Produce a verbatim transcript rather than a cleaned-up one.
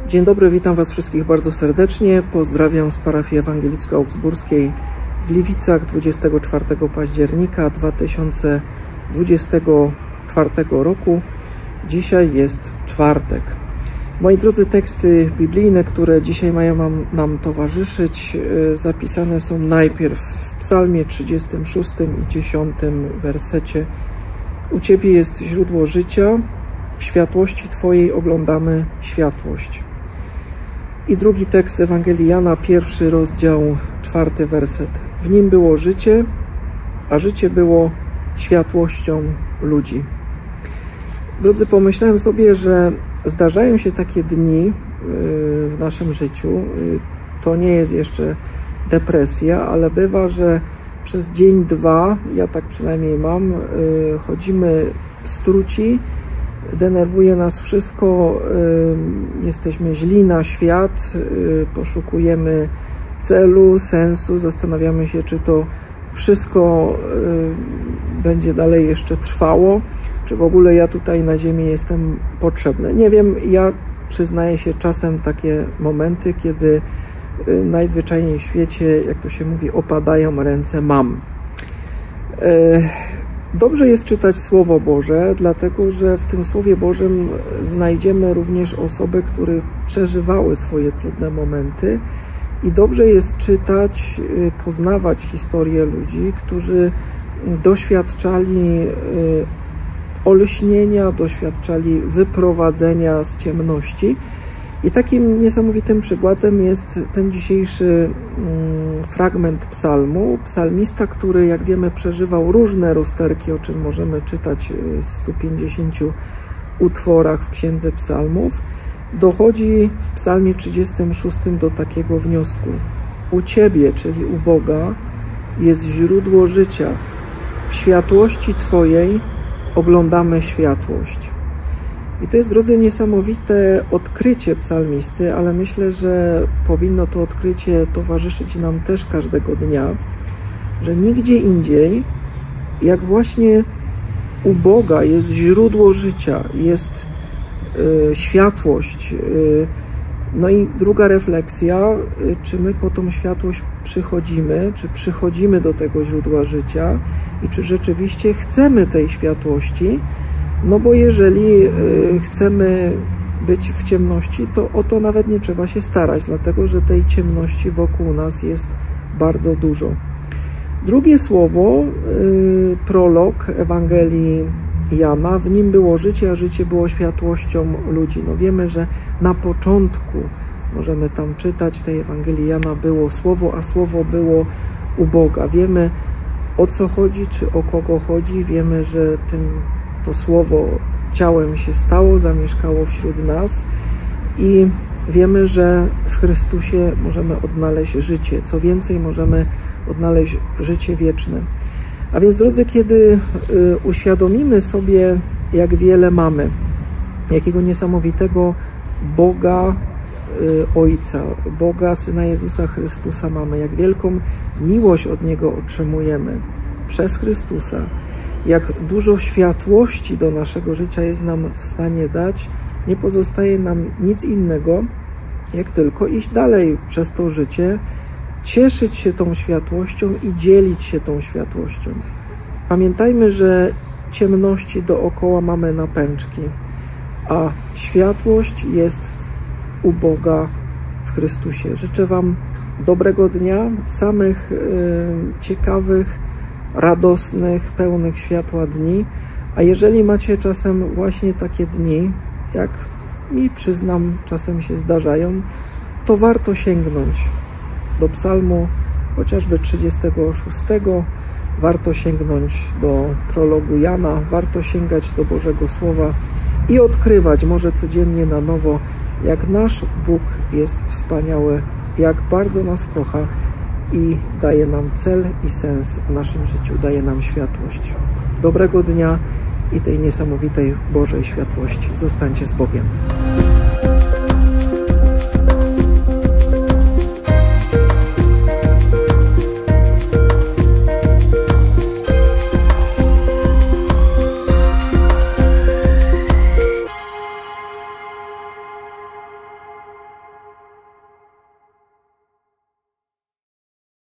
Dzień dobry, witam Was wszystkich bardzo serdecznie. Pozdrawiam z parafii ewangelicko-augsburskiej w Gliwicach dwudziestego czwartego października dwa tysiące dwudziestego czwartego roku. Dzisiaj jest czwartek. Moi drodzy, teksty biblijne, które dzisiaj mają nam, nam towarzyszyć, zapisane są najpierw w Psalmie trzydziestym szóstym i dziesiątym wersecie. U Ciebie jest źródło życia, w światłości Twojej oglądamy światłość. I drugi tekst Ewangelii Jana, pierwszy rozdział, czwarty werset. W nim było życie, a życie było światłością ludzi. Drodzy, pomyślałem sobie, że zdarzają się takie dni w naszym życiu. To nie jest jeszcze depresja, ale bywa, że przez dzień, dwa, ja tak przynajmniej mam, chodzimy struci, denerwuje nas wszystko, jesteśmy źli na świat, poszukujemy celu, sensu, zastanawiamy się, czy to wszystko będzie dalej jeszcze trwało, czy w ogóle ja tutaj na ziemi jestem potrzebny. Nie wiem, ja przyznaję się czasem takie momenty, kiedy najzwyczajniej w świecie, jak to się mówi, opadają ręce mam. Dobrze jest czytać Słowo Boże, dlatego że w tym Słowie Bożym znajdziemy również osoby, które przeżywały swoje trudne momenty i dobrze jest czytać, poznawać historię ludzi, którzy doświadczali olśnienia, doświadczali wyprowadzenia z ciemności. I takim niesamowitym przykładem jest ten dzisiejszy fragment psalmu. Psalmista, który, jak wiemy, przeżywał różne rozterki, o czym możemy czytać w stu pięćdziesięciu utworach w Księdze Psalmów, dochodzi w psalmie trzydziestym szóstym do takiego wniosku. U Ciebie, czyli u Boga, jest źródło życia. W światłości Twojej oglądamy światłość. I to jest, drodzy, niesamowite odkrycie psalmisty, ale myślę, że powinno to odkrycie towarzyszyć nam też każdego dnia, że nigdzie indziej, jak właśnie u Boga jest źródło życia, jest y, światłość. Y, no i druga refleksja, y, czy my po tą światłość przychodzimy, czy przychodzimy do tego źródła życia i czy rzeczywiście chcemy tej światłości. No bo jeżeli y, chcemy być w ciemności, to o to nawet nie trzeba się starać, dlatego że tej ciemności wokół nas jest bardzo dużo. Drugie słowo, y, prolog Ewangelii Jana, w nim było życie, a życie było światłością ludzi. No wiemy, że na początku, możemy tam czytać, w tej Ewangelii Jana było słowo, a słowo było u Boga. Wiemy, o co chodzi, czy o kogo chodzi, wiemy, że tym to słowo ciałem się stało, zamieszkało wśród nas i wiemy, że w Chrystusie możemy odnaleźć życie. Co więcej, możemy odnaleźć życie wieczne. A więc, drodzy, kiedy uświadomimy sobie, jak wiele mamy, jakiego niesamowitego Boga Ojca, Boga Syna Jezusa Chrystusa mamy, jak wielką miłość od Niego otrzymujemy przez Chrystusa, jak dużo światłości do naszego życia jest nam w stanie dać, nie pozostaje nam nic innego, jak tylko iść dalej przez to życie, cieszyć się tą światłością i dzielić się tą światłością. Pamiętajmy, że ciemności dookoła mamy na pęczki, a światłość jest u Boga w Chrystusie. Życzę Wam dobrego dnia, samych yy, ciekawych, radosnych, pełnych światła dni, a jeżeli macie czasem właśnie takie dni, jak mi, przyznam, czasem się zdarzają, to warto sięgnąć do psalmu chociażby trzydziestego szóstego, warto sięgnąć do prologu Jana, warto sięgać do Bożego Słowa i odkrywać może codziennie na nowo, jak nasz Bóg jest wspaniały, jak bardzo nas kocha i daje nam cel i sens w naszym życiu, daje nam światłość. Dobrego dnia i tej niesamowitej Bożej światłości. Zostańcie z Bogiem.